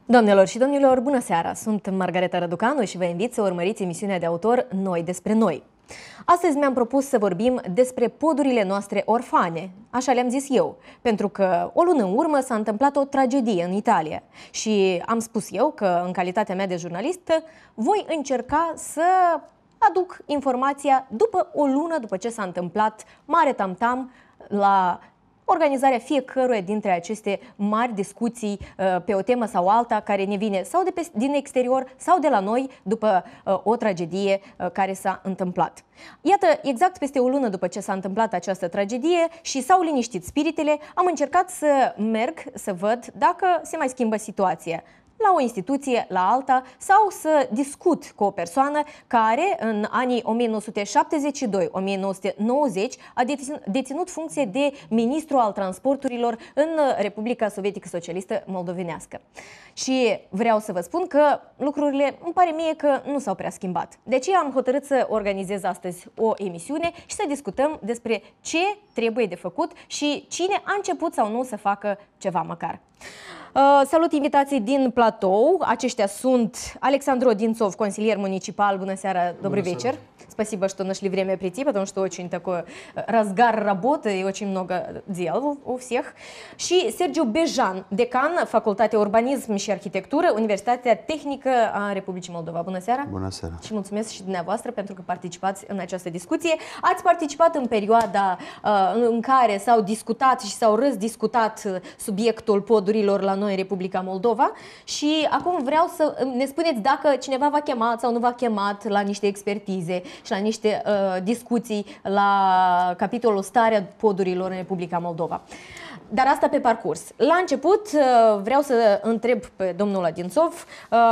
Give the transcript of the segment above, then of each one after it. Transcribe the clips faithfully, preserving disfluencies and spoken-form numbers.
Doamnelor și domnilor, bună seara! Sunt Margareta Răducanu și vă invit să urmăriți emisiunea de autor Noi despre noi. Astăzi mi-am propus să vorbim despre podurile noastre orfane, așa le-am zis eu, pentru că o lună în urmă s-a întâmplat o tragedie în Italia și am spus eu că, în calitatea mea de jurnalistă, voi încerca să aduc informația după o lună după ce s-a întâmplat mare tam-tam la organizarea fiecăruia dintre aceste mari discuții uh, pe o temă sau alta care ne vine sau de pe, din exterior sau de la noi după uh, o tragedie uh, care s-a întâmplat. Iată, exact peste o lună după ce s-a întâmplat această tragedie și s-au liniștit spiritele, am încercat să merg să văd dacă se mai schimbă situația la o instituție, la alta, sau să discut cu o persoană care în anii o mie nouă sute șaptezeci și doi - o mie nouă sute nouăzeci a deținut funcție de ministru al transporturilor în Republica Sovietică Socialistă Moldovenească. Și vreau să vă spun că lucrurile îmi pare mie că nu s-au prea schimbat. De aceea am hotărât să organizez astăzi o emisiune și să discutăm despre ce trebuie de făcut și cine a început sau nu să facă ceva măcar. Uh, salut invitații din platou. Aceștia sunt Alexandru Одинцов, consilier municipal. Bună seara, добрый вечер. Спасибо, что нашли время прийти, потому что очень такой разгар работы и очень много дел у всех. Și Sergiu Bejan, decan, Facultatea Urbanism și Arhitectură, Universitatea Tehnică a Republicii Moldova. Bună seara! Bună seara! Și mulțumesc și dumneavoastră pentru că participați în această discuție. Ați participat în perioada uh, în care s-au discutat și s-au răzdiscutat subiectul podurilor la noi în Republica Moldova și acum vreau să ne spuneți dacă cineva v-a chemat sau nu v-a chemat la niște expertize și la niște uh, discuții la capitolul Starea podurilor în Republica Moldova. Dar asta pe parcurs. La început vreau să înтреб pe domnul Одинцов.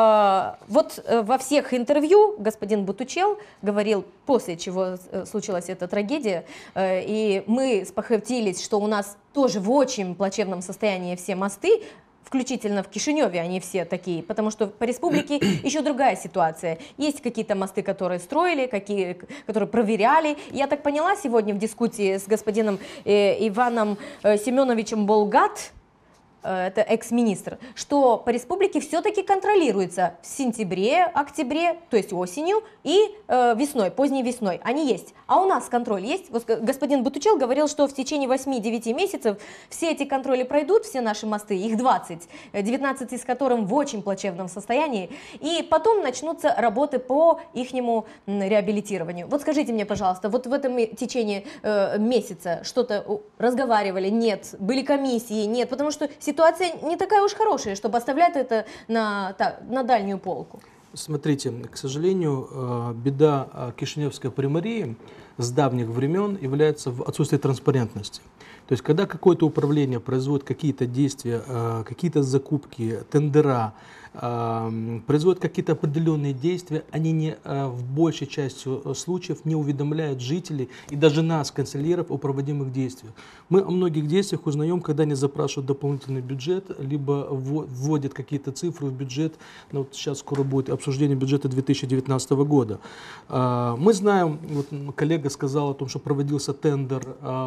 Вот во всех интервью господин Бутучел говорил после чего случилась эта трагедия, и мы спохватились, что у нас тоже в очень плачевном состоянии все мосты, включительно в Кишиневе они все такие, потому что по республике еще другая ситуация. Есть какие-то мосты, которые строили, какие, которые проверяли. Я так поняла сегодня в дискуссии с господином э, Иваном э, Семеновичем Болгат, э, это экс-министр, что по республике все-таки контролируется в сентябре, октябре, то есть осенью и э, весной, поздней весной. Они есть. А у нас контроль есть? Вот господин Бутучел говорил, что в течение восьми-девяти месяцев все эти контроли пройдут, все наши мосты, их двадцать, девятнадцать из которых в очень плачевном состоянии, и потом начнутся работы по ихнему реабилитированию. Вот скажите мне, пожалуйста, вот в этом течение э, месяца что-то разговаривали? Нет. Были комиссии? Нет. Потому что ситуация не такая уж хорошая, чтобы оставлять это на, так, на дальнюю полку. Смотрите, к сожалению, беда Кишиневской примарии с давних времен является в отсутствии транспарентности. То есть, когда какое-то управление производит какие-то действия, какие-то закупки, тендера, производят какие-то определенные действия, они не, в большей части случаев не уведомляют жителей и даже нас, консильеров, о проводимых действиях. Мы о многих действиях узнаем, когда они запрашивают дополнительный бюджет, либо вводят какие-то цифры в бюджет. Ну, вот сейчас скоро будет обсуждение бюджета две тысячи девятнадцатого года. Мы знаем, вот коллега сказал о том, что проводился тендер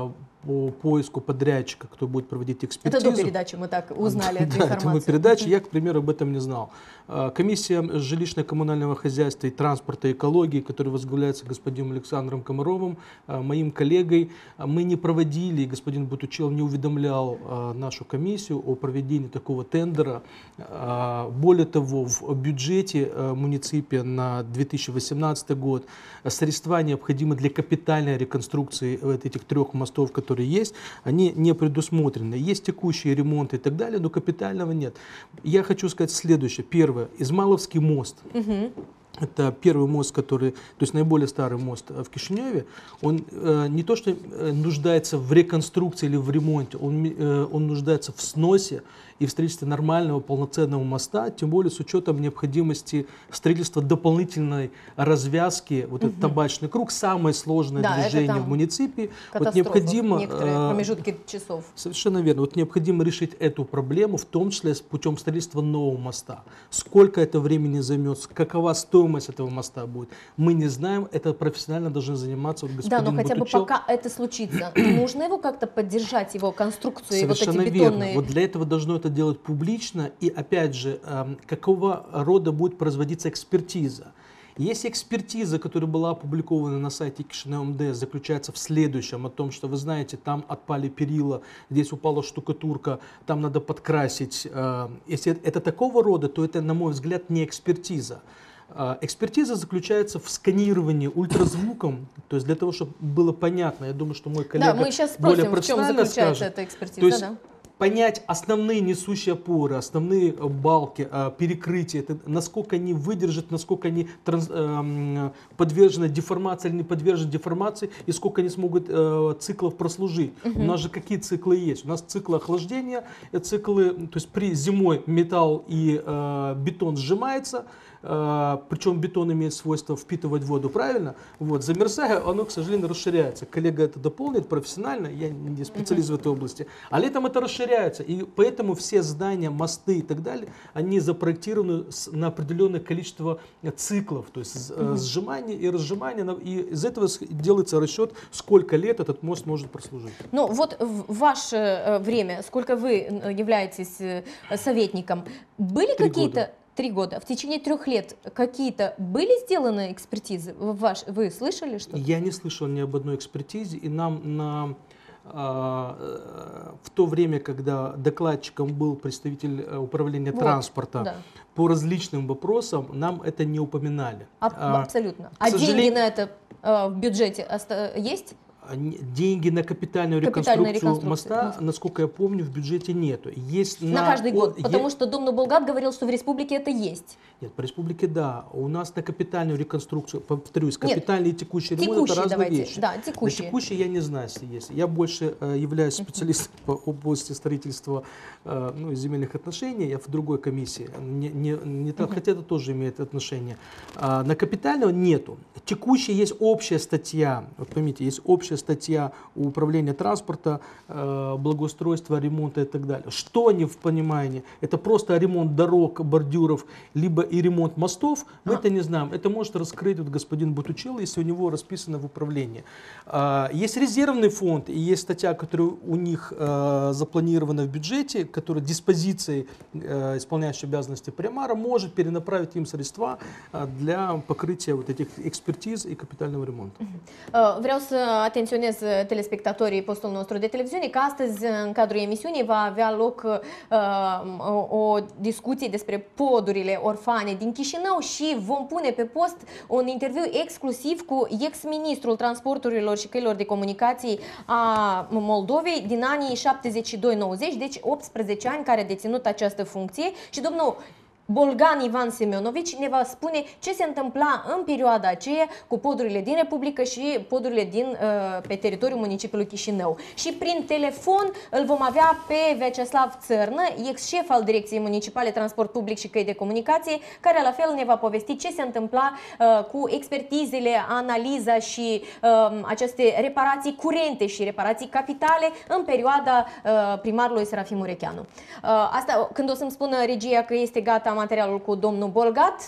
по поиску подрядчика, кто будет проводить экспертизу. Это до передачи мы так узнали эту да, информацию. Это до передачи, я, к примеру, об этом не знал. Комиссия жилищно-коммунального хозяйства и транспорта и экологии, которая возглавляется господином Александром Комаровым, моим коллегой, мы не проводили, господин Бутучел не уведомлял нашу комиссию о проведении такого тендера. Более того, в бюджете муниципия на две тысячи восемнадцатый год средства, необходимые для капитальной реконструкции этих трех мостов, которые есть, они не предусмотрены. Есть текущие ремонты и так далее, но капитального нет. Я хочу сказать следующее. Первое. Измайловский мост. Угу. Это первый мост, который, то есть наиболее старый мост в Кишиневе. Он э, не то что нуждается в реконструкции или в ремонте, он, э, он нуждается в сносе и в строительстве нормального полноценного моста, тем более с учетом необходимости строительства дополнительной развязки, вот угу. этот табачный круг, самое сложное да, движение в муниципии. Вот необходимо, некоторые промежутки часов. Совершенно верно. Вот необходимо решить эту проблему, в том числе с путем строительства нового моста. Сколько это времени займет, какова стоимость стоимость этого моста будет. Мы не знаем, это профессионально должны заниматься вот господин Да, но хотя бы Бутучел. пока это случится, нужно его как-то поддержать, его конструкцию, и вот Совершенно эти верно. бетонные... Вот для этого должно это делать публично. И опять же, эм, какого рода будет производиться экспертиза? Если экспертиза, которая была опубликована на сайте Кишинев МДС, заключается в следующем, о том, что, вы знаете, там отпали перила, здесь упала штукатурка, там надо подкрасить. Э, если это такого рода, то это, на мой взгляд, не экспертиза. Экспертиза заключается в сканировании ультразвуком, то есть для того, чтобы было понятно, я думаю, что мой коллега Да, мы сейчас более спросим, в чем профессионально заключается скажет. эта экспертиза. То есть Да. понять основные несущие опоры, основные балки, перекрытия, это, насколько они выдержат, насколько они транс, э, подвержены деформации или не подвержены деформации, и сколько они смогут э, циклов прослужить. Угу. У нас же какие циклы есть? У нас циклы охлаждения, циклы, то есть при зимой металл и э, бетон сжимается, Uh, причем бетон имеет свойство впитывать воду, правильно? Вот, замерзая, оно, к сожалению, расширяется. Коллега это дополнит профессионально, я не специалист uh-huh. в этой области. А летом это расширяется, и поэтому все здания, мосты и так далее, они запроектированы с, на определенное количество циклов, то есть uh-huh. сжимания и разжимания, и из этого делается расчет, сколько лет этот мост может прослужить. Ну вот в ваше время, сколько вы являетесь советником, были какие-то... Три года. В течение трех лет какие-то были сделаны экспертизы? Ваш, вы слышали что-то? Я не слышал ни об одной экспертизе, и нам на, а, в то время, когда докладчиком был представитель управления вот, транспорта, да. по различным вопросам, нам это не упоминали. А, абсолютно. А сожалению... деньги на это а, в бюджете есть? Деньги на капитальную реконструкцию, реконструкцию моста, моста, насколько я помню, в бюджете нету. Есть на, на каждый год, о, потому е... что Домну Болгат говорил, что в республике это есть. Нет, по республике да. У нас на капитальную реконструкцию, повторюсь, капитальный Нет, и текущий ремонт текущий, это разные давайте. вещи. Да, текущий. На текущий я не знаю, если есть. Я больше э, являюсь специалистом по области строительства э, ну, земельных отношений, я в другой комиссии. Не, не, не так, хотя это тоже имеет отношение. А, на капитального нету. Текущий есть общая статья, вот поймите, есть общая статья управления транспорта, э, благоустройства, ремонта и так далее. Что они в понимании? Это просто ремонт дорог, бордюров, либо и ремонт мостов, мы а. это не знаем. Это может раскрыть вот господин Бутучел, если у него расписано в управлении. Э, есть резервный фонд, и есть статья, которая у них э, запланирована в бюджете, которая диспозицией э, исполняющей обязанности примара может перенаправить им средства э, для покрытия вот этих экспертиз и капитального ремонта. Vreau să atenționez telespectatorii postului nostru de televiziune că astăzi, în cadrul emisiunii, va avea loc uh, o discuție despre podurile orfane din Chișinău și vom pune pe post un interviu exclusiv cu ex-ministrul transporturilor și căilor de comunicații a Moldovei din anii șaptezeci și doi nouăzeci, deci optsprezece ani care a deținut această funcție și domnul Bolgan Ivan Semionovici ne va spune ce se întâmpla în perioada aceea cu podurile din Republică și podurile din, uh, pe teritoriul municipiului Chișinău. Și prin telefon îl vom avea pe Vyacheslav Țărnă, ex-șef al Direcției Municipale Transport Public și Căi de Comunicație, care la fel ne va povesti ce se întâmpla uh, cu expertizele, analiza și uh, aceste reparații curente și reparații capitale în perioada uh, primarului Serafim Urecheanu. Uh, asta când o să-mi spună regia că este gata materialul cu domnul Bolgat,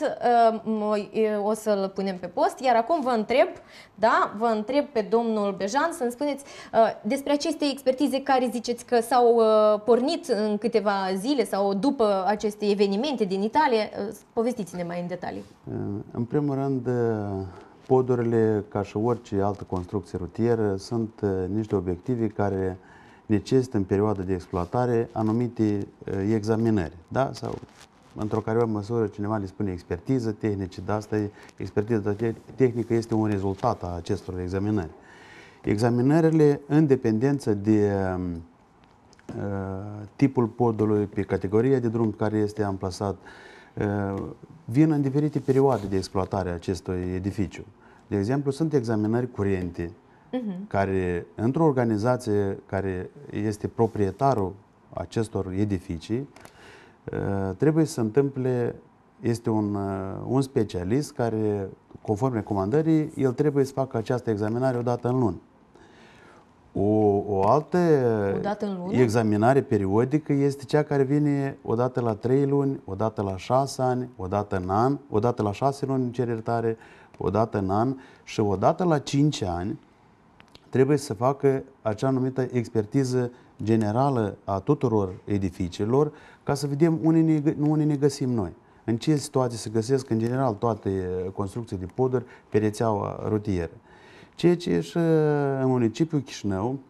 o să-l punem pe post, iar acum vă întreb, da, vă întreb pe domnul Bejan să-mi spuneți despre aceste expertize care ziceți că s-au pornit în câteva zile sau după aceste evenimente din Italia, povestiți-ne mai în detalii. În primul rând, podurile, ca și orice altă construcție rutieră, sunt niște obiective care necesită în perioada de exploatare anumite examinări, da? Sau într-o care măsură cineva le spune expertiză tehnică, dar asta e, expertiza tehnică este un rezultat a acestor examinări. Examinările, în dependență de uh, tipul podului, pe categoria de drum care este amplasat, uh, vin în diferite perioade de exploatare a acestui edificiu. De exemplu, sunt examinări curente, uh-huh. care, într-o organizație care este proprietarul acestor edificii, trebuie să se întâmple, este un, un specialist care, conform recomandării, el trebuie să facă această examinare o dată în lună. O, o altă O dată în lună? examinare periodică este cea care vine odată la trei luni, odată la șase ani, odată în an, odată la șase luni în cer iertare, odată în an și odată la cinci ani trebuie să facă acea numită expertiză generală a tuturor edificiilor ca să vedem unde ne, unde ne găsim noi. În ce situații se găsesc în general toate construcțiile de poduri pe rețeaua rutieră. Ceea ce și în municipiul Chișinău,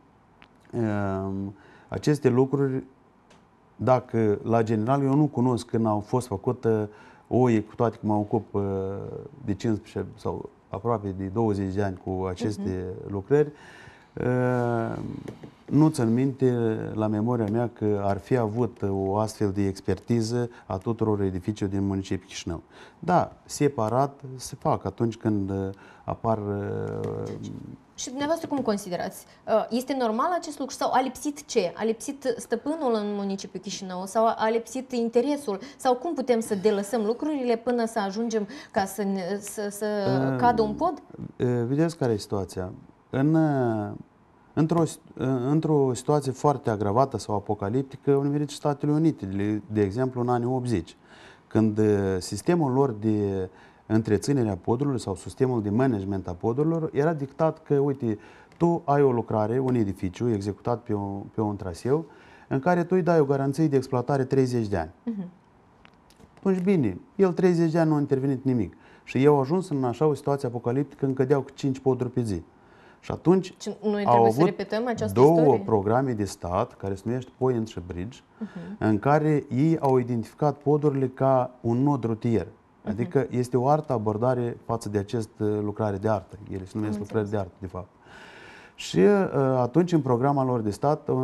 aceste lucruri, dacă la general eu nu cunosc când au fost făcute, oi, cu toate că mă ocup de cincisprezece sau aproape de douăzeci de ani cu aceste uh-huh. lucrări, nu țin minte la memoria mea că ar fi avut o astfel de expertiză a tuturor edificiilor din municipiul Chișinău. Da, separat se fac atunci când apar... Și dumneavoastră cum considerați? Este normal acest lucru sau a lipsit ce? A lipsit stăpânul în municipiul Chișinău sau a lipsit interesul? Sau cum putem să delăsăm lucrurile până să ajungem ca să, să, să cadă un pod? Vedeți care e situația? În, într-o, într-o situație foarte agravată sau apocaliptică, au nimerit Statele Unite, de, de exemplu în anii optzeci, când sistemul lor de întreținere a podurilor sau sistemul de management a podurilor era dictat că, uite, tu ai o lucrare, un edificiu executat pe, o, pe un traseu, în care tu îi dai o garanție de exploatare treizeci de ani. Uh-huh. Atunci, bine, el treizeci de ani nu a intervenit nimic. Și ei au ajuns în așa o situație apocaliptică când cădeau cu cinci poduri pe zi. Și atunci Noi au avut să repetăm această două istorie? programe de stat, care se numește Point și Bridge, uh-huh. în care ei au identificat podurile ca un nod rutier. Adică uh-huh. este o altă abordare față de acest lucrare de artă. Ele se numesc lucrări de artă, de fapt. Și uh, atunci, în programa lor de stat, uh,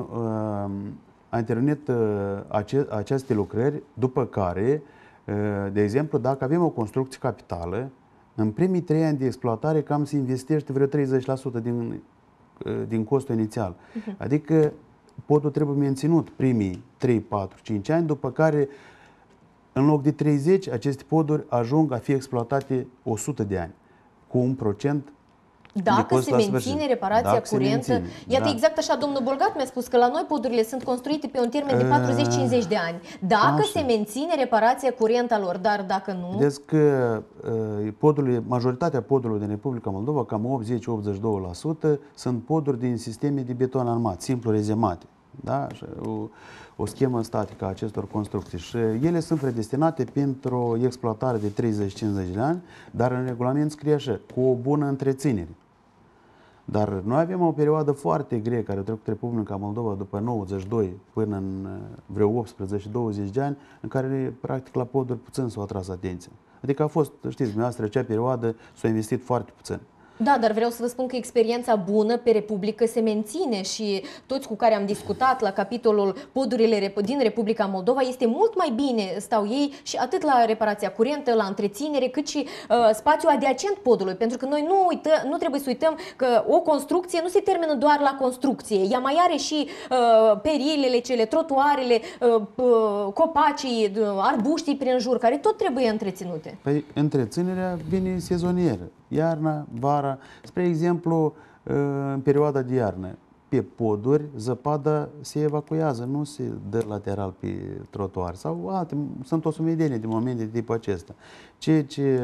a intervenit uh, ace aceste lucrări, după care, uh, de exemplu, dacă avem o construcție capitală, în primii trei ani de exploatare cam se investește vreo treizeci la sută din, din costul inițial. Uh-huh. Adică podul trebuie menținut primii trei, patru, cinci ani, după care în loc de treizeci, aceste poduri ajung a fi exploatate o sută de ani, cu un procent. Dacă se menține reparația Dacă curentă, menține, iată da. exact așa, domnul Bolgat mi-a spus că la noi podurile sunt construite pe un termen de patruzeci cincizeci de ani. Dacă așa. se menține reparația curentă a lor, dar dacă nu... Vedeți că podurile, majoritatea podurilor din Republica Moldova, cam optzeci la optzeci și doi la sută, sunt poduri din sisteme de beton armat, simplu rezemate. Da? O, o schemă statică a acestor construcții. Și ele sunt predestinate pentru o exploatare de treizeci cincizeci de ani, dar în regulament scrie așa, cu o bună întreținere. Dar noi avem o perioadă foarte grea care a trecut Republica Moldova după nouăzeci și doi până în vreo optsprezece douăzeci de ani, în care practic la poduri puțin s-a atras atenția. Adică a fost, știți, dumneavoastră, acea perioadă s-a investit foarte puțin. Da, dar vreau să vă spun că experiența bună pe Republică se menține și toți cu care am discutat la capitolul podurile din Republica Moldova este mult mai bine stau ei și atât la reparația curentă, la întreținere, cât și uh, spațiul adiacent podului. Pentru că noi nu, uită, nu trebuie să uităm că o construcție nu se termină doar la construcție. Ea mai are și uh, perilele, cele, trotuarele, uh, uh, copacii, uh, arbuștii prin jur, care tot trebuie întreținute. Păi întreținerea vine sezonieră. Iarna, vara. Spre exemplu, în perioada de iarnă, pe poduri, zăpada se evacuează, nu se dă lateral pe trotuar. Sau alte, sunt o sumedenie de momente de tipul acesta. Ceea ce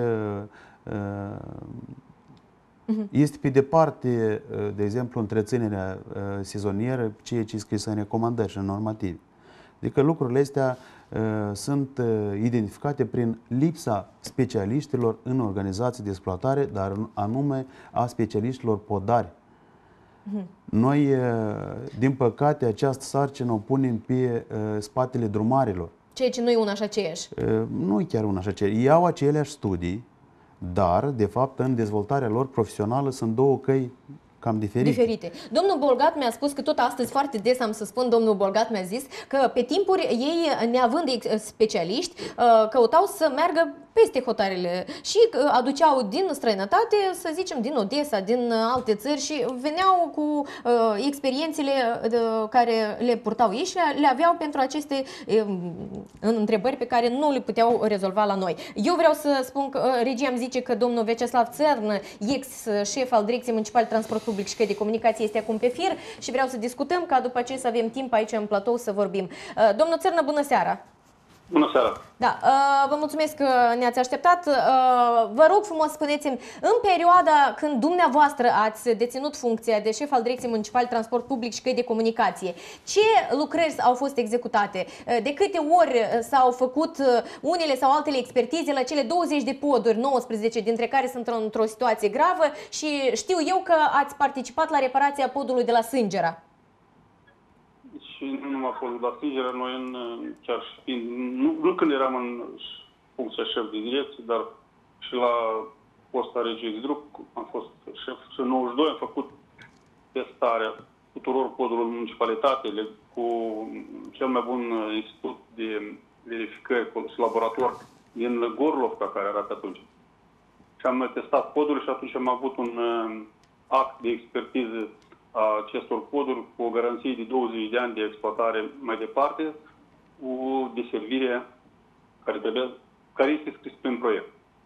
este pe departe, de exemplu, întreținerea sezonieră, ceea ce e scris în recomandări și în normative. Adică lucrurile astea uh, sunt uh, identificate prin lipsa specialiștilor în organizații de exploatare, dar anume a specialiștilor podari. Uh-huh. Noi, uh, din păcate, această sarcină o punem pe uh, spatele drumarilor. Ceea ce nu e una și aceeași. Uh, nu e chiar una și aceeași. Ei au aceleași studii, dar, de fapt, în dezvoltarea lor profesională sunt două căi cam diferite. diferite. Domnul Bolgat mi-a spus că tot astăzi, foarte des am să spun, domnul Bolgat mi-a zis că pe timpuri ei, neavând specialiști, căutau să meargă peste hotarele și aduceau din străinătate, să zicem, din Odessa, din alte țări și veneau cu uh, experiențele uh, care le purtau ei și le, le aveau pentru aceste uh, întrebări pe care nu le puteau rezolva la noi. Eu vreau să spun că uh, regia îmi zice că domnul Vyacheslav Țărn, ex-șef al Direcției Municipale Transport Public și Căi de Comunicație, este acum pe fir și vreau să discutăm ca după aceea să avem timp aici în platou să vorbim. Uh, domnul Țărnă, bună seara! Bună seara! Da, vă mulțumesc că ne-ați așteptat. Vă rog frumos, spuneți-mi, în perioada când dumneavoastră ați deținut funcția de șef al Direcției Municipale Transport Public și Căi de Comunicație, ce lucrări au fost executate? De câte ori s-au făcut unele sau altele expertize la cele douăzeci de poduri, nouăsprezece dintre care sunt într-o situație gravă și știu eu că ați participat la reparația podului de la Sângera. Și nu numai podul la Sângera, noi în, chiar și, nu, nu când eram în funcția șef de direcție, dar și la posta Regiei Exdrup, am fost șef și în nouăzeci și doi am făcut testarea tuturor podurilor municipalitate cu cel mai bun institut de verificări și laborator din Gorlovca, care era pe atunci. Și am testat podurile și atunci am avut un act de expertiză a acestor poduri cu o garanție de douăzeci de ani de exploatare mai departe, cu deservire care, trebuie, care este scris prin proiect.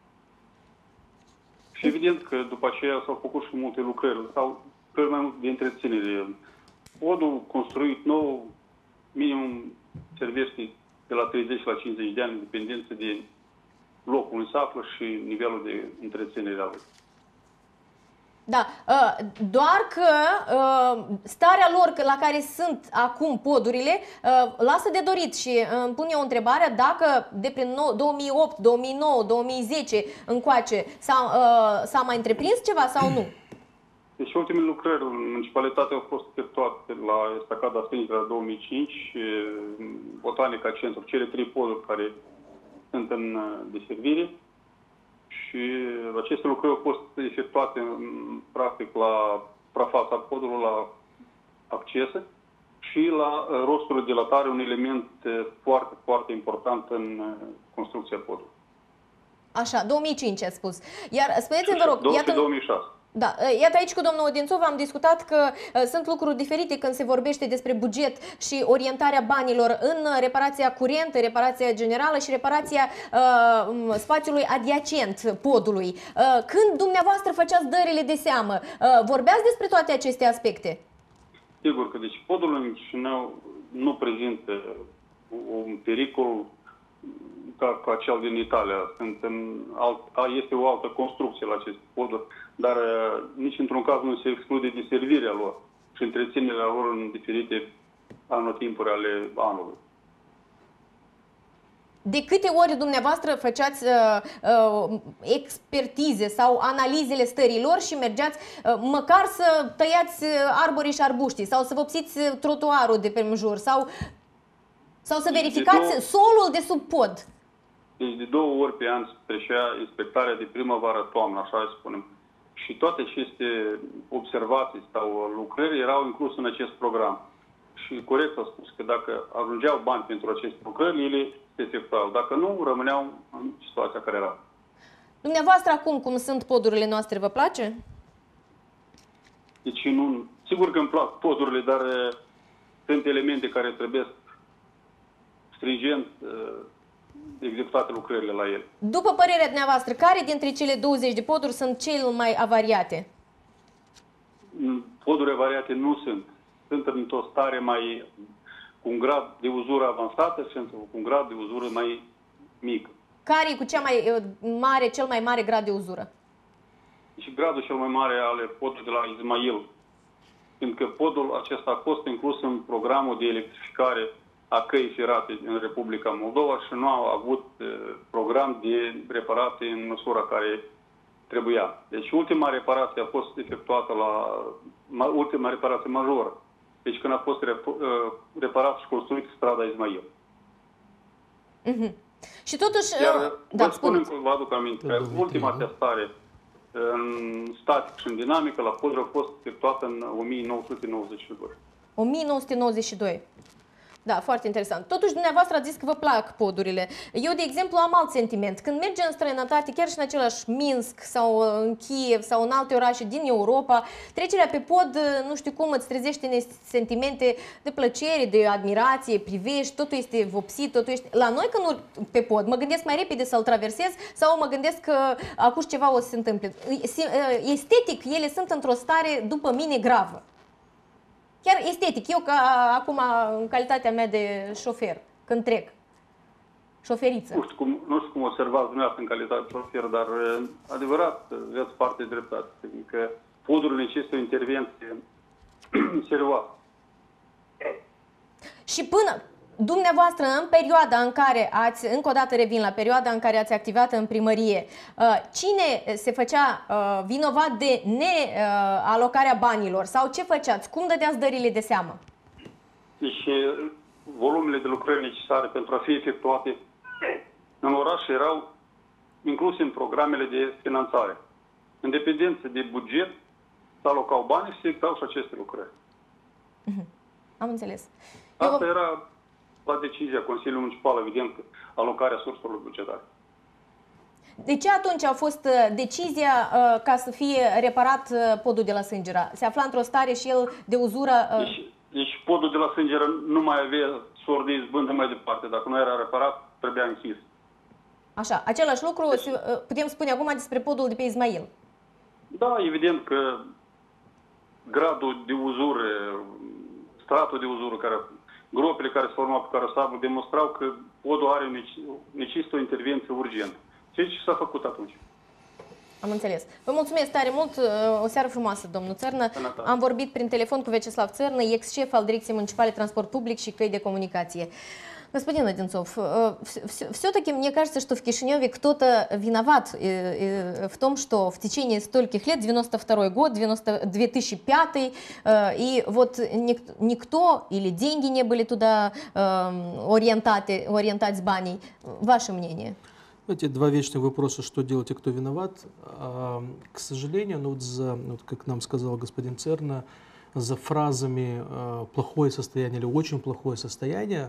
Și evident că după aceea s-au făcut și multe lucrări, sau lucrări mai mult de întreținere. Podul construit nou, minimum servește de la treizeci la cincizeci de ani, în dependență de locul unde se află și nivelul de întreținere al lui. Da, doar că starea lor la care sunt acum podurile lasă de dorit și îmi pun eu întrebarea dacă de prin două mii opt, două mii nouă, două mii zece încoace s-a mai întreprins ceva sau nu? Deci ultimele lucrări în municipalitate au fost efectuate la Estacada Sângera la două mii cinci, Botanica Centru, cele trei poduri care sunt în deservire. Și aceste lucrări au fost efectuate practic la suprafața podului, la accese și la rostul dilatare, un element foarte, foarte important în construcția podului. Așa, două mii cinci ați spus. Iar spuneți-mi, vă rog, iată... două mii șase. Da, iată aici cu domnul Odințov am discutat că uh, sunt lucruri diferite când se vorbește despre buget și orientarea banilor în reparația curentă, reparația generală și reparația uh, spațiului adiacent podului. Uh, când dumneavoastră făceați dările de seamă, uh, vorbeați despre toate aceste aspecte? Sigur că deci podul în Chișinău nu prezintă un pericol ca, ca cel din Italia. Sunt în alt, este o altă construcție la aceste poduri, dar uh, nici într-un caz nu se exclude deservirea lor și întreținerea lor în diferite anotimpuri ale anului. De câte ori dumneavoastră făceați uh, uh, expertize sau analizele stărilor și mergeați uh, măcar să tăiați arborii și arbuștii sau să vopsiți trotuarul de pe jur sau, sau să verificați de două, solul de sub pod? Deci de două ori pe an se trecea inspectarea de primăvară-toamnă, așa să spunem. Și toate aceste observații sau lucrări erau incluse în acest program. Și corect a spus că dacă ajungeau bani pentru aceste lucrări, ele se efectuau. Dacă nu, rămâneau în situația care era. Dumneavoastră acum, cum sunt podurile noastre, vă place? Deci nu, sigur că îmi plac podurile, dar uh, sunt elemente care trebuie stringent uh, executate lucrările la ele. După părerea dumneavoastră, care dintre cele douăzeci de poduri sunt cele mai avariate? Poduri avariate nu sunt. Sunt într-o stare mai cu un grad de uzură avansată și cu un grad de uzură mai mic. Care e cu cea mai mare, cel mai mare grad de uzură? Și gradul cel mai mare ale podului de la Izmail. Pentru că podul acesta a fost inclus în programul de electrificare a căii ferate în Republica Moldova și nu au avut program de reparație în măsura care trebuia. Deci ultima reparație a fost efectuată la ultima reparație majoră. Deci când a fost reparat și construit strada Izmail. Mm-hmm. Și totuși... Iar da, vă spunem că vă aduc aminte că ultima testare în static și în dinamică la poduri a fost efectuată în o mie nouă sute nouăzeci și doi. o mie nouă sute nouăzeci și doi. Da, foarte interesant. Totuși, dumneavoastră ați zis că vă plac podurile. Eu, de exemplu, am alt sentiment. Când merge în străinătate, chiar și în același Minsk sau în Kiev sau în alte orașe din Europa, trecerea pe pod, nu știu cum, îți trezește sentimente de plăcere, de admirație, privești, totul este vopsit, totul este... La noi, când urc pe pod, mă gândesc mai repede să-l traversez sau mă gândesc că acum ceva o să se întâmple. Estetic, ele sunt într-o stare, după mine, gravă. Chiar estetic, eu ca acum în calitatea mea de șofer, când trec, șoferiță. Nu știu cum, nu știu cum observați dumneavoastră în calitate de șofer, dar adevărat, aveți parte de dreptate. Adică podul necesită o intervenție serioasă. Și până, dumneavoastră, în perioada în care ați, încă o dată revin la perioada în care ați activat în primărie, cine se făcea vinovat de nealocarea banilor sau ce făceați? Cum dădeați dările de seamă? Deci volumele de lucrări necesare pentru a fi efectuate în oraș erau incluse în programele de finanțare. În dependență de buget se alocau bani și se efectuau și aceste lucrări. Am înțeles. Asta era la decizia Consiliului Municipal, evident, alocarea surselor bugetare. De ce atunci a fost decizia uh, ca să fie reparat uh, podul de la Sângera? Se afla într-o stare și el de uzură... Uh... Deci, deci podul de la Sângera nu mai avea sor de izbândă mai departe. Dacă nu era reparat, trebuia închis. Așa, același lucru deci, se, putem spune acum despre podul de pe Ismail. Da, evident că gradul de uzură, stratul de uzură, care, gropile care se formau pe carosabil demonstrau că podul are necesită o intervenție urgentă. Ceea ce s-a făcut atunci. Am înțeles. Vă mulțumesc tare mult. O seară frumoasă, domnul Țărnă. Am vorbit prin telefon cu Vyacheslav Țărnă, ex-șef al Direcției Municipale Transport Public și Căi de Comunicație. Господин Одинцов, все-таки мне кажется, что в Кишиневе кто-то виноват в том, что в течение стольких лет, девяносто второй год, две тысячи пятый, и вот никто или деньги не были туда ориентаты, ориентать с баней. Ваше мнение? Эти два вечных вопроса, что делать и кто виноват. К сожалению, ну вот за, вот как нам сказал господин Церна, за фразами «плохое состояние» или «очень плохое состояние»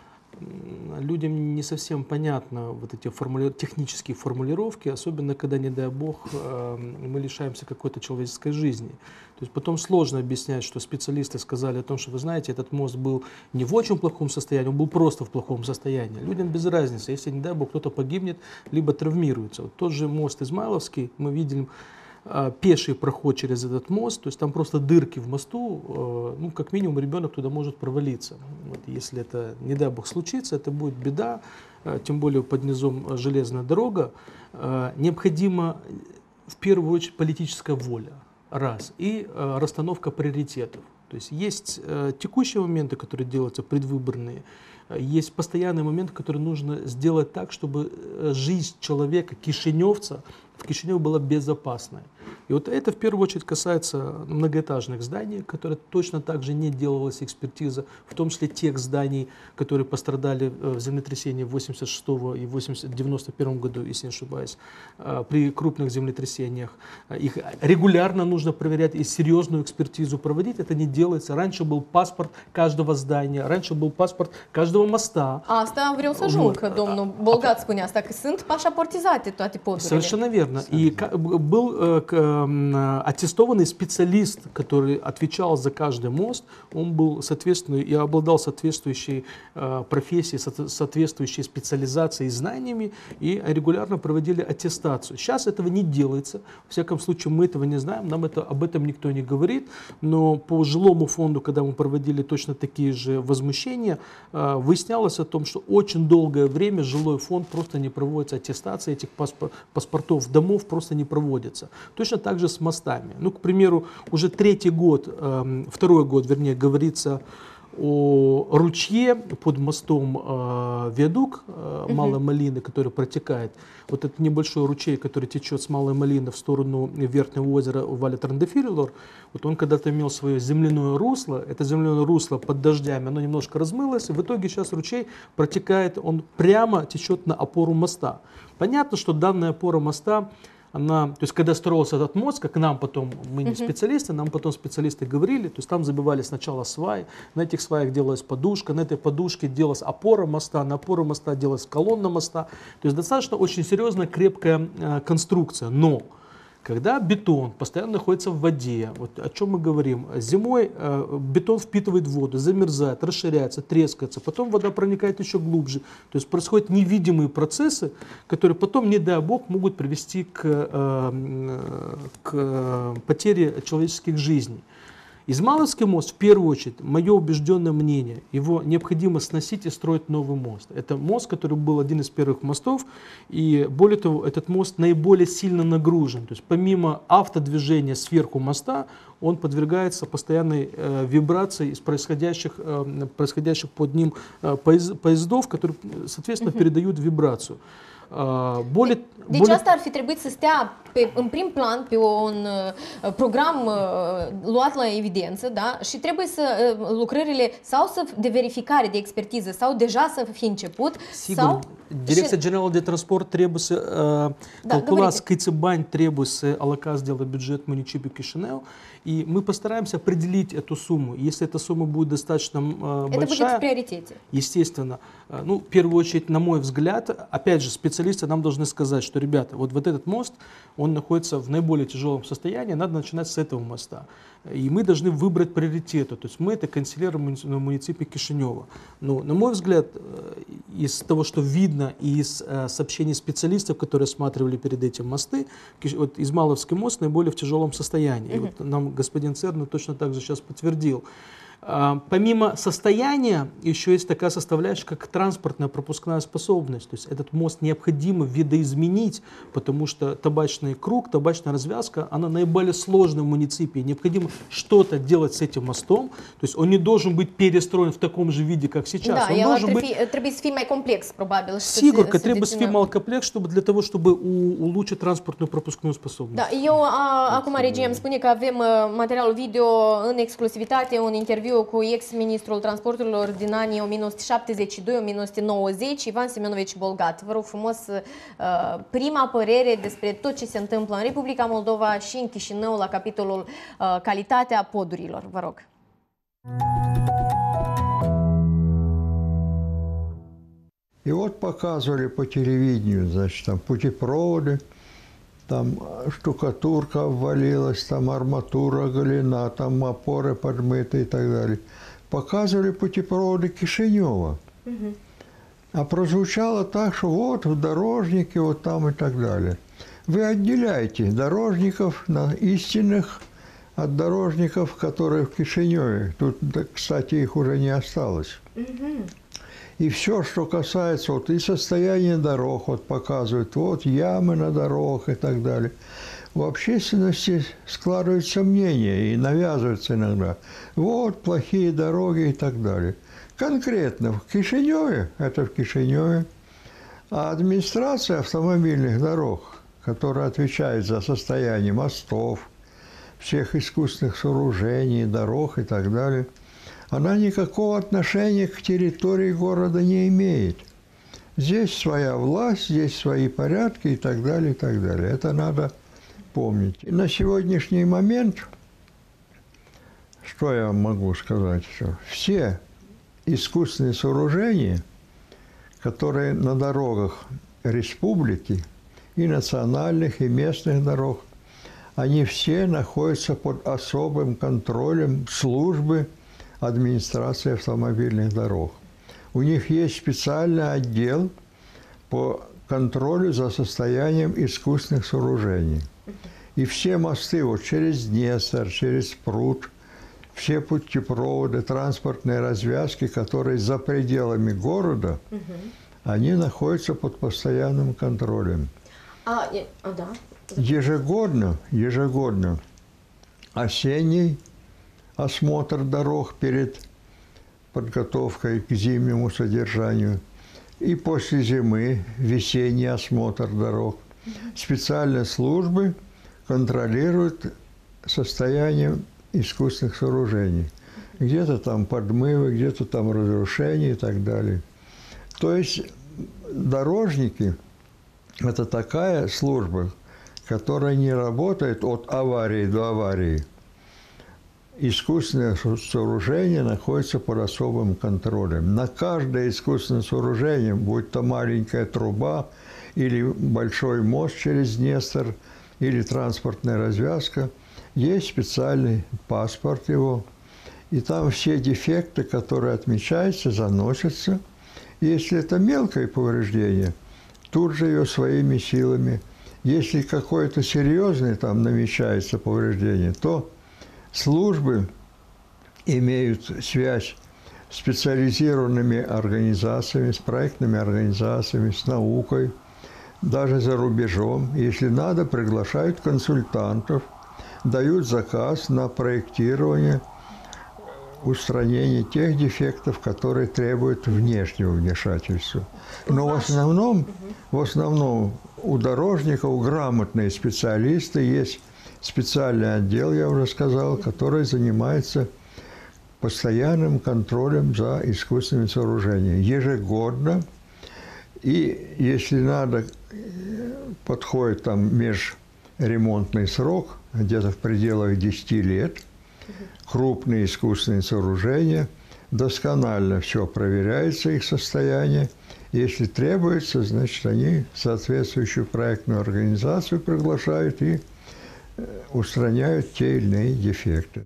людям не совсем понятно вот эти формули... технические формулировки, особенно когда, не дай бог, мы лишаемся какой-то человеческой жизни. То есть потом сложно объяснять, что специалисты сказали о том, что, вы знаете, этот мост был не в очень плохом состоянии, он был просто в плохом состоянии. Людям без разницы, если, не дай бог, кто-то погибнет, либо травмируется. Вот тот же мост Измайловский, мы видим пеший проход через этот мост, то есть там просто дырки в мосту, ну, как минимум ребенок туда может провалиться. Вот, если это, не дай бог, случится, это будет беда, тем более под низом железная дорога. Необходима в первую очередь политическая воля, раз, и расстановка приоритетов. То есть есть текущие моменты, которые делаются предвыборные, есть постоянные моменты, которые нужно сделать так, чтобы жизнь человека, кишиневца, в Кишиневе была безопасной. И вот это в первую очередь касается многоэтажных зданий, которые точно так же не делалась экспертиза, в том числе тех зданий, которые пострадали в землетрясении восемьдесят шестого и девяносто первом году, если не ошибаюсь, при крупных землетрясениях. Их регулярно нужно проверять и серьезную экспертизу проводить. Это не делается. Раньше был паспорт каждого здания, раньше был pаsport каждого моста. Asta vreau să ajung, că domnul Bolgat spunea asta, că sunt pașaportizate toate podurile. Совершенно верно. И был аттестованный специалист, который отвечал за каждый мост, он был соответственный и обладал соответствующей профессией, соответствующей специализацией и знаниями, и регулярно проводили аттестацию. Сейчас этого не делается, во всяком случае мы этого не знаем, нам это, об этом никто не говорит, но по жилому фонду, когда мы проводили точно такие же возмущения, выяснялось о том, что очень долгое время жилой фонд просто не проводится, аттестация этих паспортов домов просто не проводится. Точно так же с мостами. Ну, к примеру, уже третий год, э, второй год, вернее, говорится о ручье под мостом э, Виадук э, uh-huh. Малой Малины, который протекает. Вот этот небольшой ручей, который течет с Малой Малины в сторону Верхнего озера Валя-Трандафилилор, вот он когда-то имел свое земляное русло. Это земляное русло под дождями, оно немножко размылось. И в итоге сейчас ручей протекает, он прямо течет на опору моста. Понятно, что данная опора моста она, то есть когда строился этот мост, как нам потом, мы не специалисты, нам потом специалисты говорили, то есть там забивали сначала сваи, на этих сваях делалась подушка, на этой подушке делалась опора моста, на опору моста делалась колонна моста, то есть достаточно очень серьезная, крепкая э, конструкция, но когда бетон постоянно находится в воде, вот о чем мы говорим, зимой э, бетон впитывает воду, замерзает, расширяется, трескается, потом вода проникает еще глубже. То есть происходят невидимые процессы, которые потом, не дай бог, могут привести к, э, к потере человеческих жизней. Измайловский мост, в первую очередь, мое убежденное мнение, его необходимо сносить и строить новый мост. Это мост, который был один из первых мостов, и более того, этот мост наиболее сильно нагружен. То есть помимо автодвижения сверху моста, он подвергается постоянной э, вибрации из происходящих, э, происходящих под ним э, поездов, которые, soответственно, uh-huh. передают вибрацию. Uh, более, deci более... asta ar fi trebuit să stea pe, în prim plan pe un uh, program uh, luat la evidență, da? Și trebuie să uh, lucrările sau să, de verificare, de expertiză, sau deja să fie început. Sigur, sau... Direcția Generală de Transport trebuie să uh, calculați câți bani trebuie să alocați de la бюджет municipiului Chișinău, и мы постараемся определить эту сумму. Если эта сумма будет достаточно э, это большая, будет в приоритете. Естественно, э, ну, в первую очередь, на мой взгляд, опять же, специалисты нам должны сказать, что, ребята, вот, вот этот мост, он находится в наиболее тяжелом состоянии, надо начинать с этого моста. И мы должны выбрать приоритеты. То есть мы это консилиеры муниципия Кишинева. Но, на мой взгляд, из того, что видно, и из э, сообщений специалистов, которые осматривали перед этим мосты, вот Измайловский мост наиболее в тяжелом состоянии. Mm-hmm. И вот нам господин Церна точно так же сейчас подтвердил. А, помимо состояния, еще есть такая составляющая, как транспортная пропускная способность. То есть этот мост необходимо видоизменить, потому что табачный круг, табачная развязка, она наиболее сложная в муниципии. Необходимо что-то делать с этим мостом. То есть он не должен быть перестроен в таком же виде, как сейчас. Да, он должен быть... trebuie să fie mai complex, probabil. Sigur că trebuie să fie mai complex, чтобы для того, чтобы улучшить транспортную пропускную способность. Da, eu a, acum regia îmi spune că avem materialul video în exclusivitate, un interviu cu ex-ministrul transporturilor din anii o mie nouă sute șaptezeci și doi - o mie nouă sute nouăzeci, Ivan Semionovici Bolgat. Vă rog frumos, prima părere despre tot ce se întâmplă în Republica Moldova și în Chișinău la capitolul calitatea podurilor. Vă rog. И вот показывали по телевидению, значит, там путепроводы, там штукатурка обвалилась, там арматура голена, там опоры подмыты и так далее. Показывали путепроводы Кишинева. Угу. А прозвучало так, что вот в дорожнике, вот там и так далее. Вы отделяете дорожников на истинных от дорожников, которые в Кишиневе. Тут, кстати, их уже не осталось. Угу. И все, что касается вот и состояния дорог, вот показывают, вот ямы на дорогах и так далее. В общественности складывается мнение и навязывается иногда. Вот плохие дороги и так далее. Конкретно в Кишиневе, это в Кишиневе, а администрация автомобильных дорог, которая отвечает за состояние мостов, всех искусственных сооружений, дорог и так далее, она никакого отношения к территории города не имеет. Здесь своя власть, здесь свои порядки и так далее, и так далее. Это надо помнить. И на сегодняшний момент, что я могу сказать, что все искусственные сооружения, которые на дорогах республики, и национальных, и местных дорог, они все находятся под особым контролем службы администрации автомобильных дорог. У них есть специальный отдел по контролю за состоянием искусственных сооружений. И все мосты вот через Днестр, через пруд, все путепроводы, транспортные развязки, которые за пределами города, угу. они находятся под постоянным контролем. А, а, да. Ежегодно, ежегодно осенний осмотр дорог перед подготовкой к зимнему содержанию. И после зимы весенний осмотр дорог. Специальные службы контролируют состояние искусственных сооружений. Где-то там подмывы, где-то там разрушения и так далее. То есть дорожники – это такая служба, которая не работает от аварии до аварии. Искусственное сооружение находится под особым контролем. На каждое искусственное сооружение, будь то маленькая труба, или большой мост через Днестр, или транспортная развязка, есть специальный паспорт его. И там все дефекты, которые отмечаются, заносятся. Если это мелкое повреждение, тут же ее своими силами. Если какое-то серьезное там намечается повреждение, то службы имеют связь с специализированными организациями, с проектными организациями, с наукой, даже за рубежом. Если надо, приглашают консультантов, дают заказ на проектирование, устранение тех дефектов, которые требуют внешнего вмешательства. Но в основном, в основном у дорожников грамотные специалисты, есть специальный отдел, я уже сказал, который занимается постоянным контролем за искусственными сооружениями. Ежегодно, и если надо, подходит там межремонтный срок, где-то в пределах десяти лет, крупные искусственные сооружения, досконально все проверяется, их состояние. Если требуется, значит, они соответствующую проектную организацию приглашают и устраняют те или иные дефекты.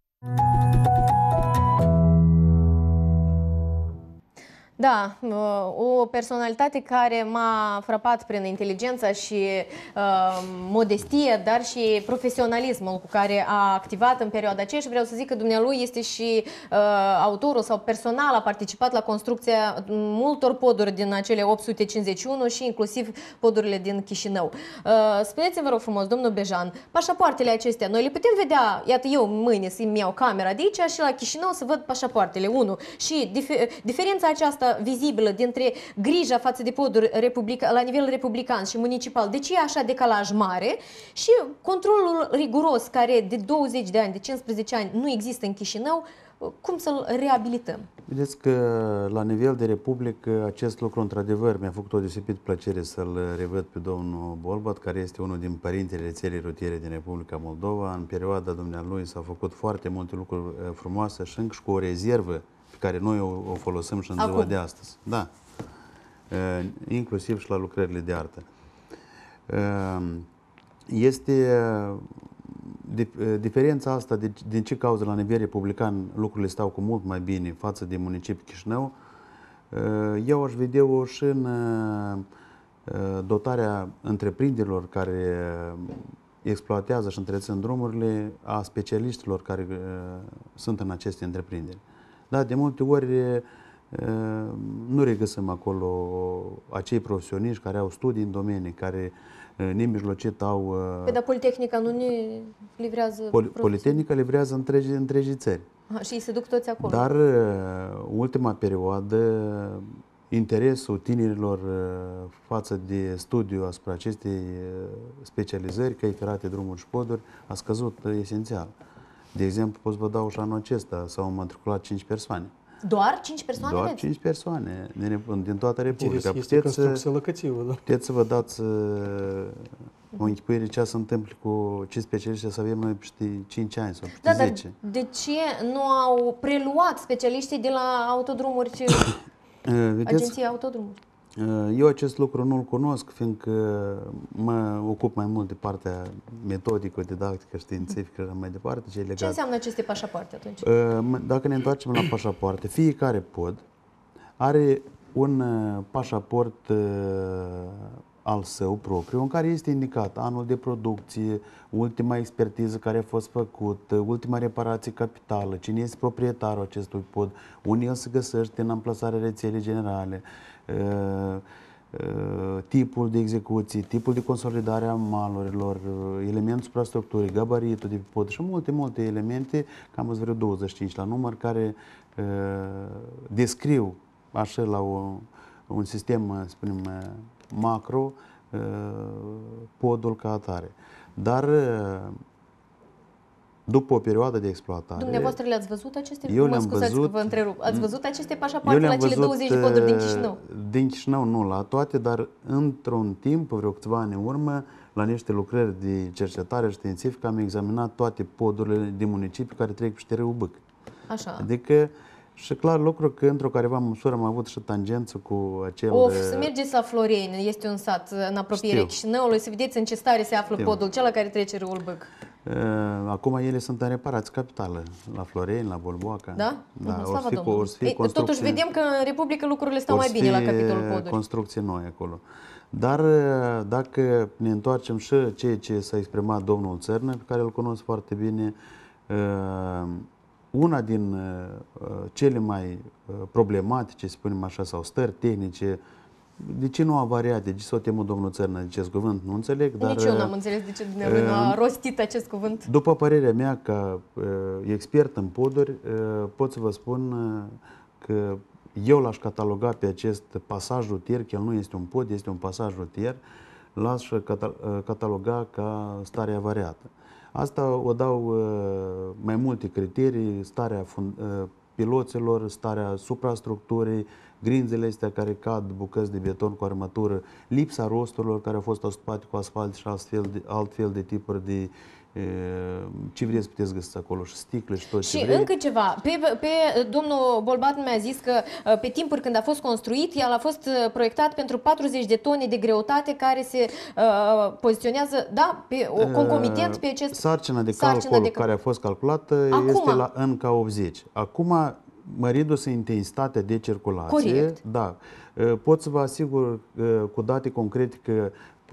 Da, o personalitate care m-a frapat prin inteligența și uh, modestie, dar și profesionalismul cu care a activat în perioada aceea și vreau să zic că dumnealui este și uh, autorul sau personal a participat la construcția multor poduri din acele opt sute cincizeci și unu și inclusiv podurile din Chișinău. Uh, spuneți-mi, vă rog frumos, domnul Bejan, pașapoartele acestea, noi le putem vedea, iată eu mâine să-mi iau camera de aici și la Chișinău să văd pașapoartele, unu. Și difer diferența aceasta vizibilă dintre grija față de poduri republica, la nivel republican și municipal, de ce e așa decalaj mare și controlul riguros care de douăzeci de ani, de cincisprezece ani nu există în Chișinău, cum să-l reabilităm? Vedeți că la nivel de republic acest lucru într-adevăr mi-a făcut o deosebită plăcere să-l revăd pe domnul Bolbat, care este unul din părintele rețelei rutiere din Republica Moldova. În perioada dumnealui s-au făcut foarte multe lucruri frumoase și încă și cu o rezervă pe care noi o, o folosim și în Acum. ziua de astăzi. Da. Inclusiv și la lucrările de artă. Este diferența asta, de, din ce cauză la nivel republican lucrurile stau cu mult mai bine față de municipiul Chișinău, eu aș vedea-o și în dotarea întreprinderilor care exploatează și întrețin drumurile, a specialiștilor care sunt în aceste întreprinderi. Da, de multe ori nu regăsim acolo acei profesioniști care au studii în domenii, care nemijlocit au... Pe dar Politehnica nu ne livrează... Pol Politehnica livrează întregi, întregi țări. Aha, și se duc toți acolo. Dar ultima perioadă, interesul tinerilor față de studiu asupra acestei specializări, căi ferate, drumuri și poduri, a scăzut esențial. De exemplu, pot să vă dau și anul acesta, s-au matriculat cinci persoane. Doar cinci persoane? Doar cinci persoane din toată Republica. Este construcție locativă, da? Puteți să vă dați o închipuire ce se întâmplă cu ce specialiști să avem noi peste cinci ani sau peste da, zece. Dar de ce nu au preluat specialiștii de la autodrumuri, Agenția Autodrumuri? Eu acest lucru nu-l cunosc, fiindcă mă ocup mai mult de partea metodică, didactică, științifică și mai departe. Ce, legat. Ce înseamnă aceste pașapoarte atunci? Dacă ne întoarcem la pașapoarte, fiecare pod are un pașaport al său propriu, în care este indicat anul de producție, ultima expertiză care a fost făcută, ultima reparație capitală, cine este proprietarul acestui pod, unde el se găsește în amplasarea rețelei generale, tipul de execuție, tipul de consolidare a malurilor, elementul suprastructurii, gabaritul de pe pod și multe, multe elemente, cam vreo douăzeci și cinci la număr, care descriu așa la o, un sistem, spunem, macro, podul ca atare. Dar după o perioadă de exploatare... Dumneavoastră le-ați văzut aceste? Eu le-am văzut. Că vă întrerup. Ați văzut aceste pașapoarte la cele douăzeci de poduri din Chișinău? Din Chișinău nu la toate, dar într-un timp, vreo câțiva ani în urmă, la niște lucrări de cercetare științifică, am examinat toate podurile din municipii care trec peste râul Bâc. Așa. Adică, și clar lucru că într-o careva măsură am avut și tangență cu acel... Of, să mergeți la Floreni, este un sat în apropierea Chișinăului, să vedeți în ce stare se află Știu. podul cel care trece râul Bâc. Acum ele sunt în reparați capitală, la Floreni, la Bolboaca. Da? Da, Uh-huh, or slavă fi, Domnului. or fi Ei, totuși vedem că în Republică lucrurile stau mai bine la capitolul poduri. Construcții noi acolo. Dar dacă ne întoarcem și ceea ce s-a exprimat domnul Țărnă, pe care îl cunosc foarte bine, una din cele mai problematice, să spunem așa, sau stări tehnice, de ce nu a variat? De ce s-o temut domnul Țărnă de acest cuvânt? Nu înțeleg, dar... Nici eu nu am înțeles de ce dumneavoastră nu a rostit acest cuvânt. După părerea mea, ca uh, expert în poduri, uh, pot să vă spun uh, că eu l-aș cataloga pe acest pasaj rutier, că el nu este un pod, este un pasaj rutier, l-aș cataloga ca stare avariată. Asta o dau uh, mai multe criterii, starea fund, uh, piloților, starea suprastructurii, grinzele astea care cad, bucăți de beton cu armătură, lipsa rosturilor care au fost astupate cu asfalt și altfel de, altfel de tipuri de e, ce vreți puteți găsiți acolo, și sticle și tot ce Și vrei. încă ceva, pe, pe domnul Bolbat mi-a zis că pe timpuri când a fost construit, el a fost proiectat pentru patruzeci de tone de greutate care se uh, poziționează, da, pe, o, concomitent pe acest... Sarcina de sarcina calcul de... care a fost calculată Acum, este la N ca optzeci. Acum, mărindu-se intensitatea de circulație, corect. Da, pot să vă asigur cu date concrete că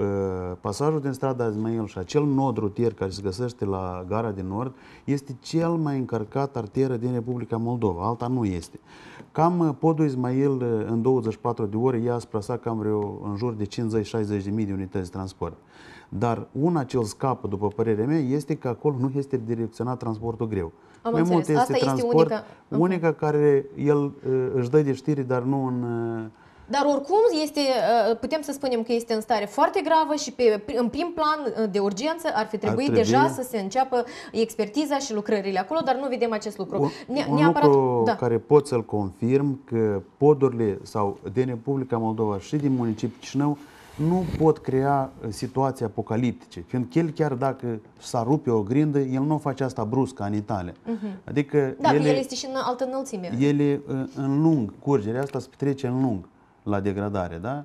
pasajul din strada Izmail și acel nod rutier care se găsește la Gara de Nord este cel mai încărcat arteră din Republica Moldova, alta nu este. Cam podul Izmail în douăzeci și patru de ore ia asupra sa cam vreo în jur de cincizeci șaizeci de mii de unități de transport. Dar una ce îl scapă, după părerea mea, este că acolo nu este direcționat transportul greu. Am Mai mult înțeles. este Asta transport, este unica, unica care el își dă de știri, dar nu în... Dar oricum este, putem să spunem că este în stare foarte gravă și pe, în prim plan de urgență ar fi trebuit ar trebui... deja să se înceapă expertiza și lucrările acolo, dar nu vedem acest lucru. Un, ne, un neapărat, lucru da. care pot să-l confirm, că podurile sau din Republica Moldova și din municipiul Chișinău nu pot crea situații apocaliptice, fiindcă el, chiar dacă s-ar rupe o grindă, el nu face asta brusc, ca în Italia. Uh-huh. Adică da, ele, el este și în altă înălțime. Ele în lung, curgerea asta se petrece în lung la degradare, da?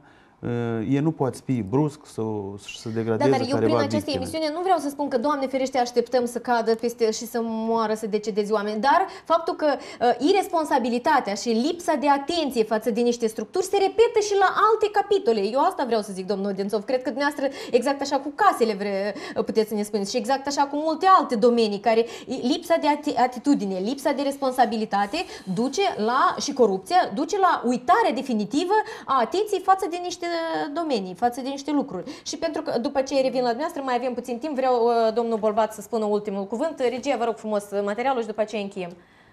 E nu poate fi brusc sau să degradeze da, dar eu prin această victime. emisiune nu vreau să spun că, Doamne ferește, așteptăm să cadă peste și să moară, să decedeze oameni, dar faptul că uh, irresponsabilitatea și lipsa de atenție față de niște structuri se repetă și la alte capitole. Eu asta vreau să zic, domnul Dențov. Cred că dumneavoastră, exact așa cu casele vre, puteți să ne spuneți și exact așa cu multe alte domenii care lipsa de atitudine, lipsa de responsabilitate duce la, și corupția duce la uitarea definitivă a atenției față de niște domenii, față de niște lucruri. Și pentru că după ce revin la dumneavoastră, mai avem puțin timp, vreau uh, domnul Bolbat să spună ultimul cuvânt. Regia, vă rog frumos materialul și după aceea încheiem.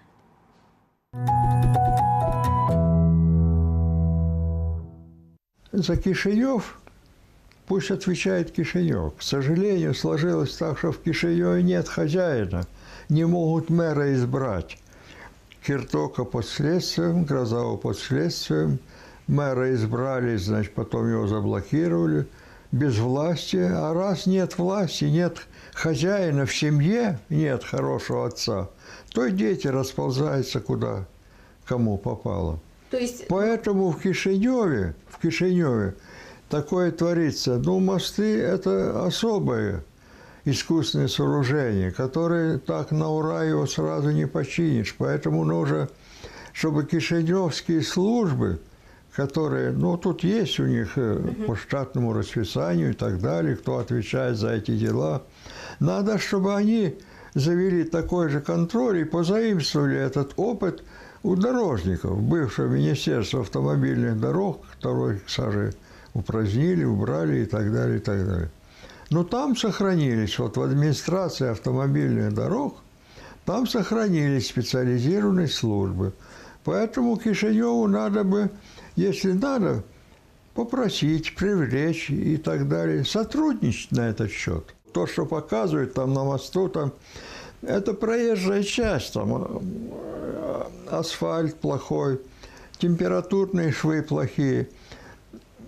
За Кишинев пусть отвечает Кишинев. К сожалению, сложилось так, что в Кишиневе нет хозяина. Не могут мэра избрать. Киртока под следствием, Грозова под следствием. Мэра избрали, значит, потом его заблокировали. Без власти. А раз нет власти, нет хозяина в семье, нет хорошего отца, то и дети расползаются куда кому попало. То есть... Поэтому в Кишиневе, в Кишиневе такое творится. Ну, мосты – это особое искусственное сооружение, которое так на ура его сразу не починишь. Поэтому нужно, чтобы кишиневские службы, которые, ну, тут есть у них uh-huh. по штатному расписанию и так далее, кто отвечает за эти дела, надо, чтобы они завели такой же контроль и позаимствовали этот опыт у дорожников. Бывшего Министерства автомобильных дорог, которое, кстати, упразднили, убрали и так далее, и так далее. Но там сохранились, вот в администрации автомобильных дорог, там сохранились специализированные службы. Поэтому Кишиневу надо бы, если надо, попросить, привлечь и так далее, сотрудничать на этот счет. То, что показывают там на мосту, там, это проезжая часть, там асфальт плохой, температурные швы плохие.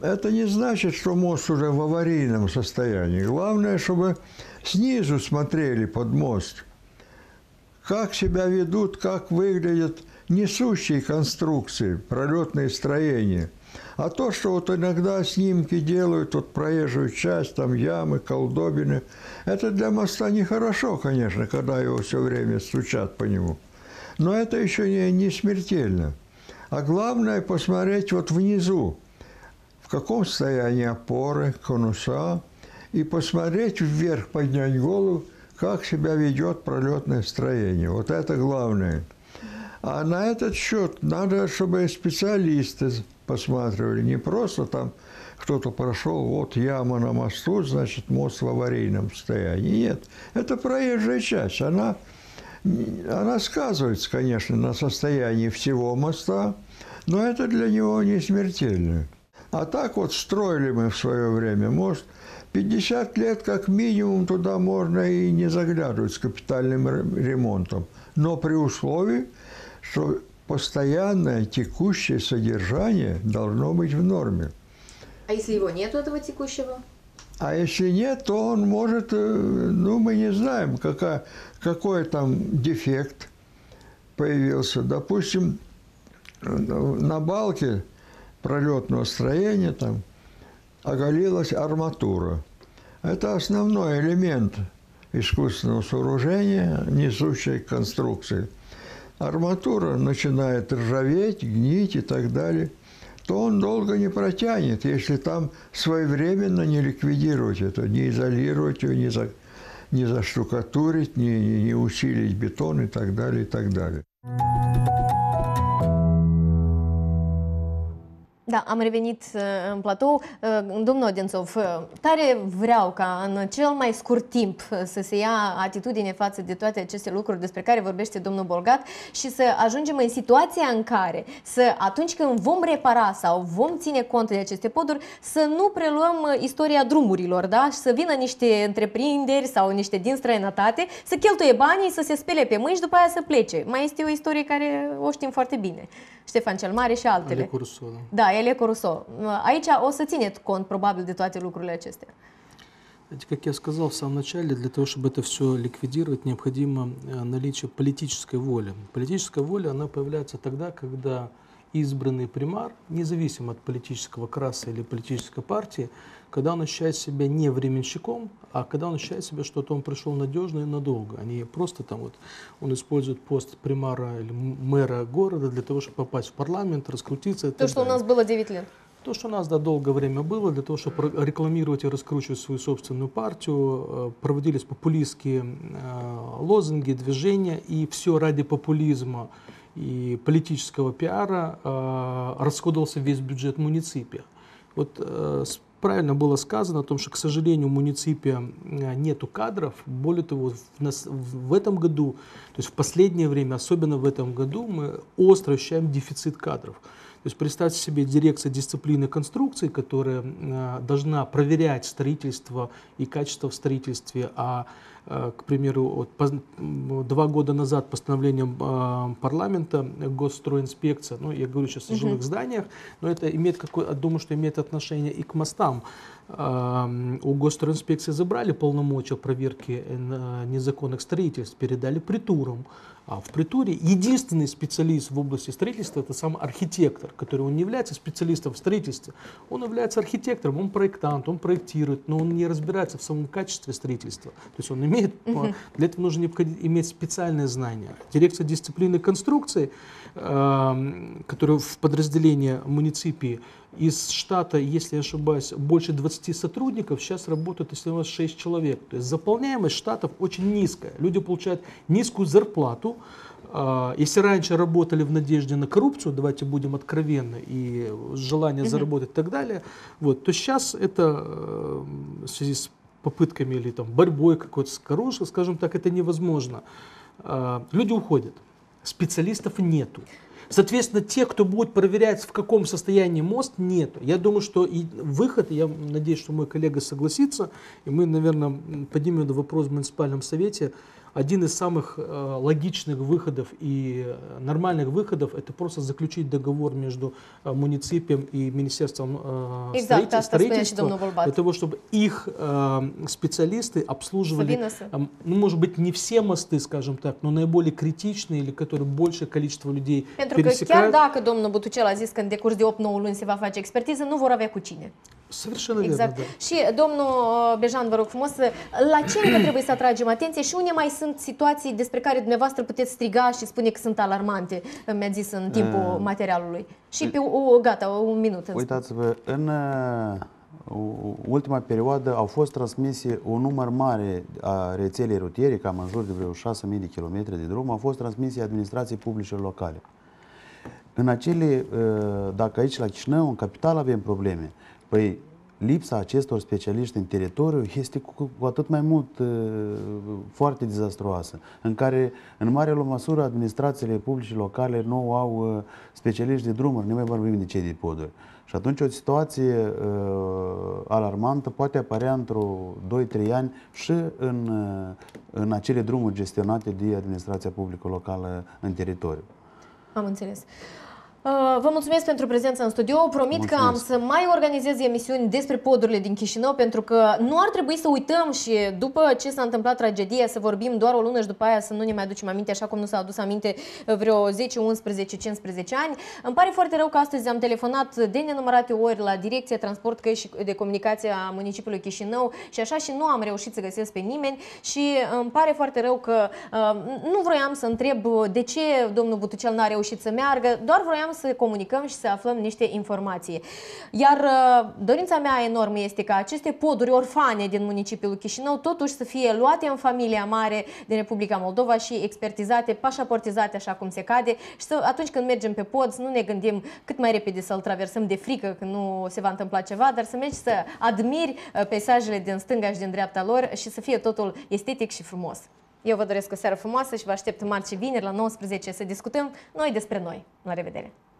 это не значит, что мост уже в аварийном состоянии. Главное, чтобы снизу смотрели под мост, как себя ведут, как выглядят несущие конструкции, пролетные строения. А то, что вот иногда снимки делают, вот проезжую часть, там ямы, колдобины, это для моста нехорошо, конечно, когда его все время стучат по нему. Но это еще не, не смертельно. А главное посмотреть вот внизу, в каком состоянии опоры, конуса, и посмотреть вверх, поднять голову, как себя ведет пролетное строение. Вот это главное. А на этот счет надо, чтобы специалисты посматривали, не просто там кто-то прошел, вот яма на мосту, значит, мост в аварийном состоянии. Нет, это проезжая часть, она, она сказывается, конечно, на состоянии всего моста, но это для него не смертельно. А так вот строили мы в свое время мост, пятьдесят лет как минимум туда можно и не заглядывать с капитальным ремонтом, но при условии, что постоянное текущее содержание должно быть в норме. А если его нет, этого текущего? А если нет, то он может, ну, мы не знаем, какая, какой там дефект появился. Допустим, на балке пролетного строения там оголилась арматура. Это основной элемент искусственного сооружения, несущей конструкции. Арматура начинает ржаветь, гнить и так далее, то он долго не протянет, если там своевременно не ликвидировать это, не изолировать ее, не, за, не заштукатурить, не, не, не усилить бетон и так далее, и так далее. Da, am revenit în platou. Domnul Odențov, tare vreau ca în cel mai scurt timp să se ia atitudine față de toate aceste lucruri despre care vorbește domnul Bolgat și să ajungem în situația în care să, atunci când vom repara sau vom ține cont de aceste poduri, să nu preluăm istoria drumurilor, da? Și să vină niște întreprinderi sau niște din străinătate, să cheltuie banii, să se spele pe mâini și după aia să plece. Mai este o istorie care o știm foarte bine. Ștefan cel Mare și altele. Олег Руссо, да. Da, Eleko Russo. Aici o să țineți cont probabil de toate lucrurile acestea. Знаете, как я сказал в самом начале, для того, чтобы это все ликвидировать, необходимо наличие политической воли. Политическая воля, она появляется тогда, когда избранный примар, независимо от политического краса или политической партии, когда он ощущает себя не временщиком, а когда он ощущает себя, что он пришел надежно и надолго, а не просто там вот он использует пост примара или мэра города для того, чтобы попасть в парламент, раскрутиться. То, что у нас было девять лет. То, что у нас да, долгое время было, для того, чтобы рекламировать и раскручивать свою собственную партию, проводились популистские лозунги, движения, и все ради популизма и политического пиара расходовался весь бюджет муниципия. Вот правильно было сказано о том, что, к сожалению, в муниципе нету кадров. Более того, в, нас, в этом году, то есть в последнее время, особенно в этом году, мы остро ощущаем дефицит кадров. То есть представьте себе дирекция дисциплины конструкций, которая э, должна проверять строительство и качество в строительстве, а, э, к примеру, вот, по, два года назад постановлением э, парламента Госстройинспекция, ну я говорю сейчас о жилых зданиях, но это имеет какое, думаю, что имеет отношение и к мостам. Э, у Госстройинспекции забрали полномочия проверки э, незаконных строительств, передали притурам. А в притуре единственный специалист в области строительства — это сам архитектор, который он не является специалистом в строительстве. Он является архитектором, он проектант, он проектирует, но он не разбирается в самом качестве строительства. То есть он имеет, uh-huh. для этого нужно иметь специальные знания. Дирекция дисциплины конструкции, э, которая в подразделении муниципии, из штата, если я ошибаюсь, больше двадцати сотрудников, сейчас работают, если у вас шесть человек. То есть заполняемость штатов очень низкая. Люди получают низкую зарплату. Если раньше работали в надежде на коррупцию, давайте будем откровенны, и желание uh-huh. заработать и так далее, вот, то сейчас это в связи с попытками или там, борьбой какой-то с коррупцией, скажем так, это невозможно. Люди уходят, специалистов нету. Соответственно, те, кто будет проверять, в каком состоянии мост, нет. Я думаю, что и выход, я надеюсь, что мой коллега согласится, и мы, наверное, поднимем этот вопрос в муниципальном совете, один из самых э, логичных выходов и нормальных выходов – это просто заключить договор между э, муниципием и Министерством э, Exact, строитель- asta spunea și строительства, domnul Volbat. для того, чтобы их э, специалисты обслуживали, Sabinăse. э, ну, может быть, не все мосты, скажем так, но наиболее критичные, или которые большее количество людей Pentru că chiar пересекают. dacă domnul Butucel a zis că în decurs de opt nouă luni se va face expertiză, nu vor avea cu cine. Совершенно верно, Exact. да. Și domnul Bejan, vă rog frumos, la ce încă trebuie să atragem atenție și unde mai sunt situații despre care dumneavoastră puteți striga și spune că sunt alarmante, mi-a zis în timpul Uh, materialului. Și pe o, gata, un minut. îmi Uitați-vă, în uh, ultima perioadă au fost transmise un număr mare a rețelei rutiere, cam în jur de vreo șase mii de kilometri de drum, au fost transmise administrației publice locale. În acele, uh, dacă aici la Chișinău, în capitală, avem probleme, păi lipsa acestor specialiști în teritoriu este cu, cu atât mai mult uh, foarte dezastruoasă, în care, în mare măsură, administrațiile publice locale nu au uh, specialiști de drumuri, nu mai vorbim de cei de poduri. Și atunci o situație uh, alarmantă poate apărea într-o doi trei ani și în, uh, în acele drumuri gestionate de administrația publică locală în teritoriu. Am înțeles. Vă mulțumesc pentru prezența în studio. Promit Mulțumesc. că am să mai organizez emisiuni despre podurile din Chișinău, pentru că nu ar trebui să uităm și după ce s-a întâmplat tragedia să vorbim doar o lună și după aia să nu ne mai aducem aminte, așa cum nu s-a adus aminte vreo zece, unsprezece, cincisprezece ani. Îmi pare foarte rău că astăzi am telefonat de nenumărate ori la Direcția Transport, Căi și de Comunicație a municipiului Chișinău și așa și nu am reușit să găsesc pe nimeni și îmi pare foarte rău că uh, nu vroiam să întreb de ce domnul Butucel n-a reușit să meargă, doar vroiam să comunicăm și să aflăm niște informații. Iar uh, dorința mea enormă este ca aceste poduri orfane din municipiul Chișinău totuși să fie luate în familia mare din Republica Moldova și expertizate, pașaportizate așa cum se cade și să, atunci când mergem pe pod să nu ne gândim cât mai repede să-l traversăm de frică că nu se va întâmpla ceva, dar să mergi să admiri uh, peisajele din stânga și din dreapta lor și să fie totul estetic și frumos. Eu vă doresc o seară frumoasă și vă aștept marți și vineri la nouăsprezece să discutăm noi despre noi. La revedere!